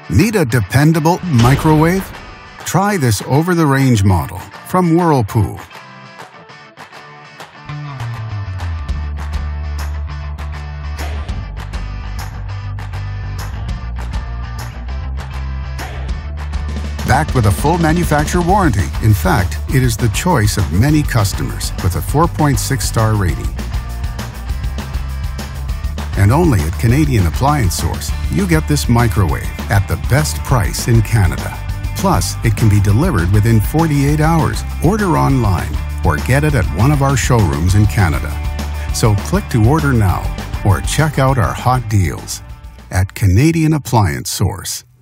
Need a dependable microwave? Try this over-the-range model from Whirlpool. Backed with a full manufacturer warranty. In fact, it is the choice of many customers with a 4.6-star rating. And only at Canadian Appliance Source, you get this microwave at the best price in Canada. Plus, it can be delivered within 48 hours. Order online or get it at one of our showrooms in Canada. So click to order now or check out our hot deals at Canadian Appliance Source.